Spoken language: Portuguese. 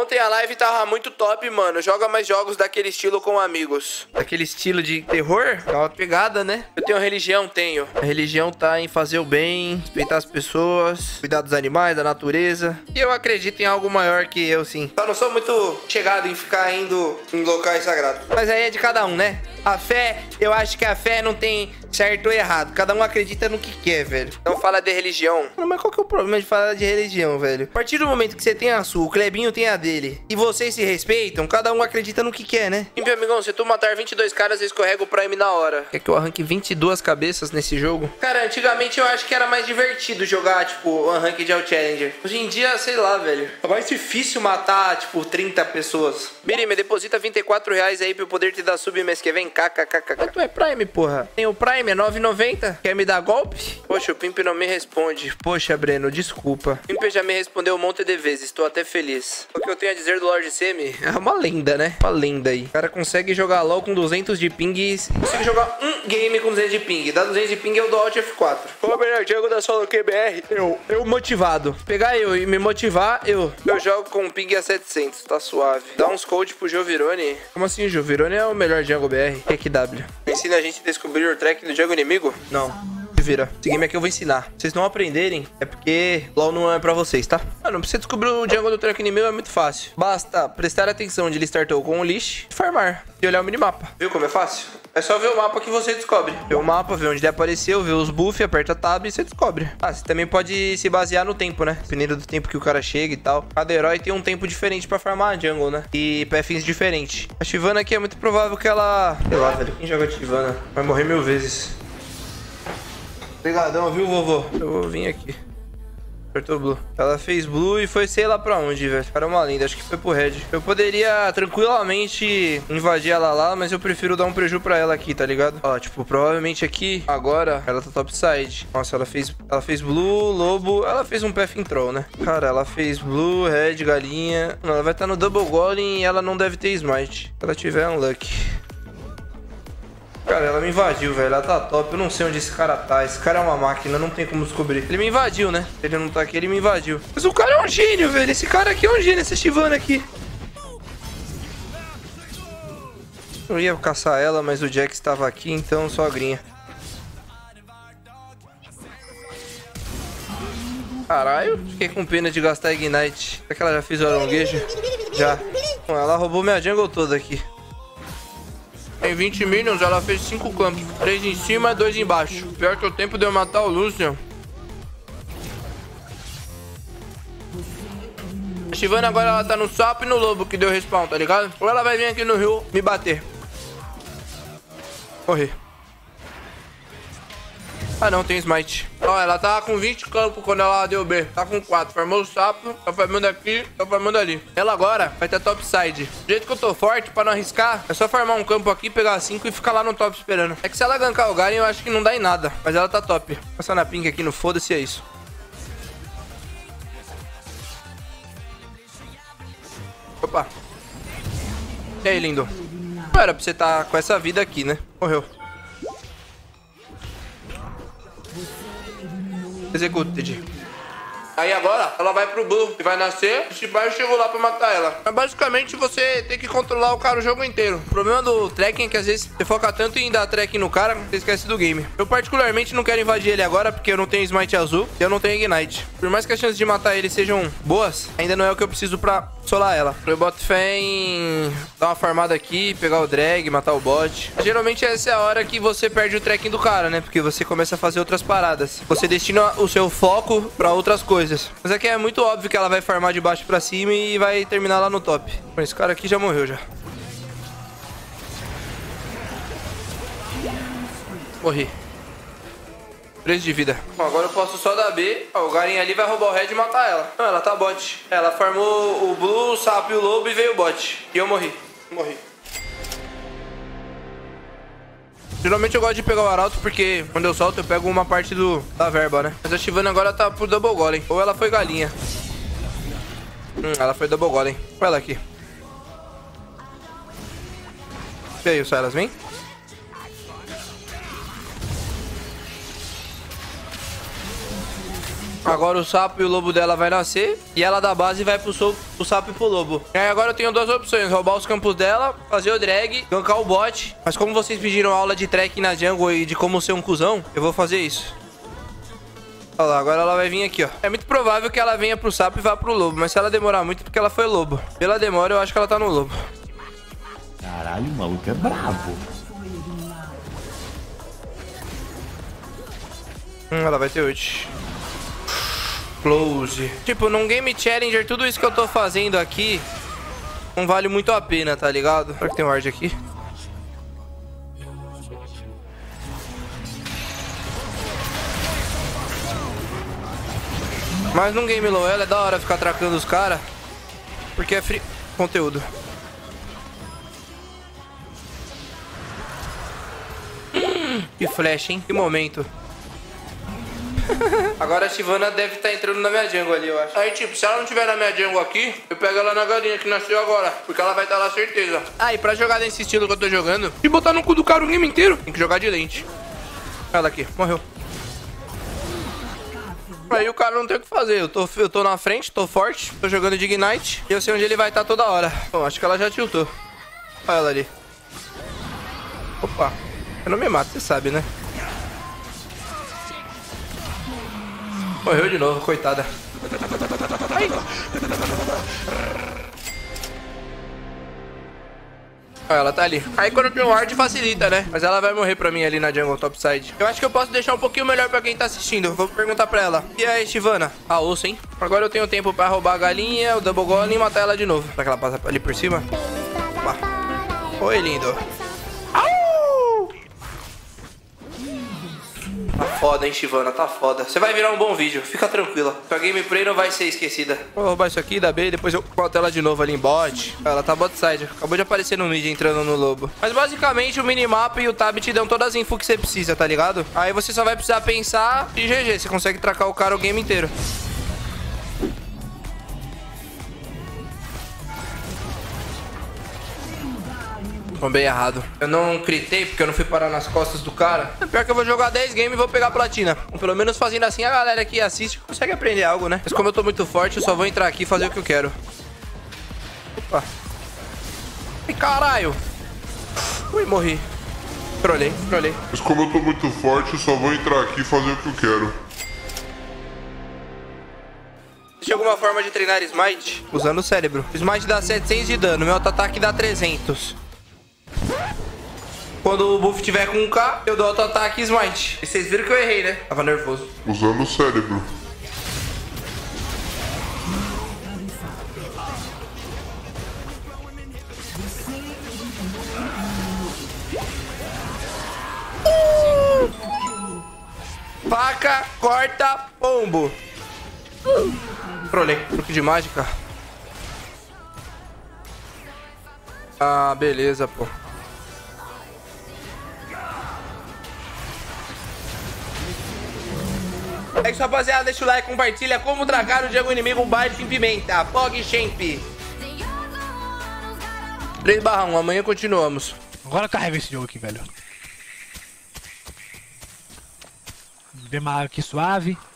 Ontem a live tava muito top, mano. Joga mais jogos daquele estilo com amigos. Daquele estilo de terror? É uma pegada, né? Eu tenho religião? Tenho. A religião tá em fazer o bem, respeitar as pessoas, cuidar dos animais, da natureza. E eu acredito em algo maior que eu, sim. Só não sou muito chegado em ficar indo em locais sagrados. Mas aí é de cada um, né? A fé, eu acho que a fé não tem certo ou errado. Cada um acredita no que quer, velho. Não fala de religião. Mas qual que é o problema de falar de religião, velho? A partir do momento que você tem a sua, o Clebinho tem a dele, e vocês se respeitam, cada um acredita no que quer, né? E, meu amigão, se tu matar 22 caras, eu escorrego o Prime na hora. Quer que eu arranque 22 cabeças nesse jogo? Cara, antigamente eu acho que era mais divertido jogar, tipo, um rank de Challenger. Hoje em dia, sei lá, velho. É mais difícil matar, tipo, 30 pessoas. Miri, me deposita R$24 aí pra eu poder te dar sub mês que vem. KKKK. Tu é Prime, porra. Tem o Prime, é R$9,90. Quer me dar golpe? Poxa, o Pimp não me responde. Poxa, Breno, desculpa. O Pimp já me respondeu um monte de vezes. Estou até feliz. O que eu tenho a dizer do Lord Semi? É uma lenda, né? Uma lenda aí. O cara consegue jogar LOL com 200 de ping e consegue jogar um game com 200 de ping. Dá 200 de ping, eu dou Alt F4. Ô, melhor jogo da Solo QBR. Eu motivado. Pegar eu e me motivar, eu jogo com ping a 700. Tá suave. Dá uns coach pro Jovirone. Como assim, o Jovirone é o melhor Jungle BR? QW. Ensina a gente a descobrir o track do jogo inimigo? Não. Se vira. Esse game aqui eu vou ensinar. Se vocês não aprenderem, é porque LOL não é pra vocês, tá? Mano, pra você descobrir o jungle do track inimigo é muito fácil. Basta prestar atenção onde ele startou com o Leash e farmar. E olhar o minimapa. Viu como é fácil? É só ver o mapa que você descobre. Ver o mapa, ver onde ele apareceu, ver os buffs, aperta tab e você descobre. Ah, você também pode se basear no tempo, né? Dependendo do tempo que o cara chega e tal. Cada herói tem um tempo diferente pra farmar a jungle, né? E pathings diferentes. A Shyvana aqui é muito provável que ela... Sei lá, velho. Quem joga Shyvana vai morrer 1000 vezes. Obrigadão, viu, vovô? Eu vou vir aqui. Apertou blue. Ela fez blue e foi sei lá pra onde, velho. Cara, é uma linda. Acho que foi pro red. Eu poderia tranquilamente invadir ela lá, mas eu prefiro dar um preju pra ela aqui, tá ligado? Ó, tipo, provavelmente aqui, agora, ela tá topside. Nossa, ela fez blue, lobo. Ela fez um path in troll, né? Cara, ela fez blue, red, galinha. Não, ela vai estar no double golem e ela não deve ter smite. Se ela tiver unlucky. Cara, ela me invadiu, velho. Ela tá top. Eu não sei onde esse cara tá. Esse cara é uma máquina, não tem como descobrir. Ele me invadiu, né? Ele não tá aqui, ele me invadiu. Mas o cara é um gênio, velho. Esse cara aqui é um gênio, essa Shyvana aqui. Eu ia caçar ela, mas o Jax estava aqui, então sogrinha. Caralho, fiquei com pena de gastar Ignite. Será que ela já fez o aronguejo? Já. Bom, ela roubou minha jungle toda aqui. Em 20 minions, ela fez 5 campos. 3 em cima e 2 embaixo. Pior que o tempo de eu matar o Lucian. A Shyvana agora ela tá no sapo e no lobo que deu respawn, tá ligado? Ou ela vai vir aqui no rio me bater. Correr. Ah não, tem smite. Ó, ela tava com 20 campos quando ela deu B. Tá com 4. Farmou o sapo, tá farmando aqui, tá farmando ali. Ela agora vai ter topside. Do jeito que eu tô forte, pra não arriscar, é só farmar um campo aqui, pegar 5 e ficar lá no top esperando. É que se ela gankar o Garen, eu acho que não dá em nada. Mas ela tá top. Passar na ping aqui no foda-se, é isso. Opa. E aí, lindo? Não era pra você tá com essa vida aqui, né? Morreu. Executed. Aí agora, ela vai pro blue e vai nascer. O Shibai chegou lá pra matar ela. Mas basicamente você tem que controlar o cara o jogo inteiro. O problema do trekking é que às vezes você foca tanto em dar trekking no cara, você esquece do game. Eu particularmente não quero invadir ele agora porque eu não tenho smite azul e eu não tenho ignite. Por mais que as chances de matar ele sejam boas, ainda não é o que eu preciso pra solar ela. Eu boto fé em dar uma farmada aqui, pegar o drag, matar o bot. Geralmente essa é a hora que você perde o trekking do cara, né? Porque você começa a fazer outras paradas. Você destina o seu foco pra outras coisas. Mas aqui é muito óbvio que ela vai farmar de baixo pra cima e vai terminar lá no top. Bom, esse cara aqui já morreu já. Morri. 13 de vida. Bom, agora eu posso só dar B. Ó, o Garen ali vai roubar o red e matar ela. Não, ela tá bot. Ela farmou o blue, o sapo e o lobo e veio o bot. E eu morri. Morri. Geralmente eu gosto de pegar o arauto porque quando eu solto eu pego uma parte da verba, né? Mas a Shyvana agora tá por double golem. Ou ela foi galinha. Ela foi double golem. Olha ela aqui. E aí, o Sylas, vem? Agora o sapo e o lobo dela vai nascer. E ela da base vai pro sapo e pro lobo. E aí agora eu tenho duas opções. Roubar os campos dela, fazer o drag, gankar o bot. Mas como vocês pediram aula de track na jungle e de como ser um cuzão, eu vou fazer isso. Olha lá, agora ela vai vir aqui, ó. É muito provável que ela venha pro sapo e vá pro lobo. Mas se ela demorar muito, é porque ela foi lobo. Pela demora, eu acho que ela tá no lobo. Caralho, o maluco é brabo. Ela vai ter ult. Close. Tipo, num game challenger, tudo isso que eu tô fazendo aqui não vale muito a pena, tá ligado? Será que tem um ward aqui? Mas num game low ela é da hora ficar tracando os caras, porque é free conteúdo. Que flash, hein? Que momento. Agora a Shyvana deve estar entrando na minha jungle ali, eu acho. Aí, tipo, se ela não tiver na minha jungle aqui, eu pego ela na galinha que nasceu agora, porque ela vai estar lá, certeza. Ah, e pra jogar nesse estilo que eu tô jogando, e botar no cu do cara o game inteiro, tem que jogar de lente. Ela aqui, morreu. Aí o cara não tem o que fazer. Eu tô na frente, tô forte, tô jogando de Ignite e eu sei onde ele vai estar toda hora. Bom, acho que ela já tiltou. Olha ela ali. Opa, eu não me mato, você sabe, né? Morreu de novo, coitada. Ai. Olha, ela tá ali. Aí quando tem um ward facilita, né? Mas ela vai morrer pra mim ali na jungle topside. Eu acho que eu posso deixar um pouquinho melhor pra quem tá assistindo. Vou perguntar pra ela. E aí, Shyvana? Ah, osso, hein? Agora eu tenho tempo pra roubar a galinha, o double golem e matar ela de novo. Será que ela passa ali por cima? Opa. Oi, lindo. Tá foda, hein, Shyvana? Tá foda. Você vai virar um bom vídeo, fica tranquila. Sua gameplay não vai ser esquecida. Vou roubar isso aqui, dá B, depois eu boto ela de novo ali em bot. Ela tá bot side. Acabou de aparecer no mid entrando no lobo. Mas basicamente o minimap e o tab te dão todas as infos que você precisa, tá ligado? Aí você só vai precisar pensar e GG. Você consegue tracar o cara o game inteiro. Bem errado. Eu não critei porque eu não fui parar nas costas do cara. Pior que eu vou jogar 10 games e vou pegar platina. Pelo menos fazendo assim a galera que assiste consegue aprender algo, né? Mas como eu tô muito forte, eu só vou entrar aqui e fazer o que eu quero. Opa. Ai, caralho. Ui, morri. Trolei. Mas como eu tô muito forte, eu só vou entrar aqui e fazer o que eu quero. Existe alguma forma de treinar Smite? Usando o cérebro. O Smite dá 700 de dano, meu auto-ataque dá 300. Quando o buff tiver com 1k, eu dou auto-ataque e Smite. E vocês viram que eu errei, né? Tava nervoso. Usando o cérebro. Faca, corta, pombo. Trolei, truque de mágica. Ah, beleza, pô. É isso, rapaziada. Deixa o like, compartilha. Como tragar o jungle inimigo um bite em pimenta. PogChamp. 3/1. Amanhã continuamos. Agora carrega esse jogo aqui, velho. Bem uma água aqui suave.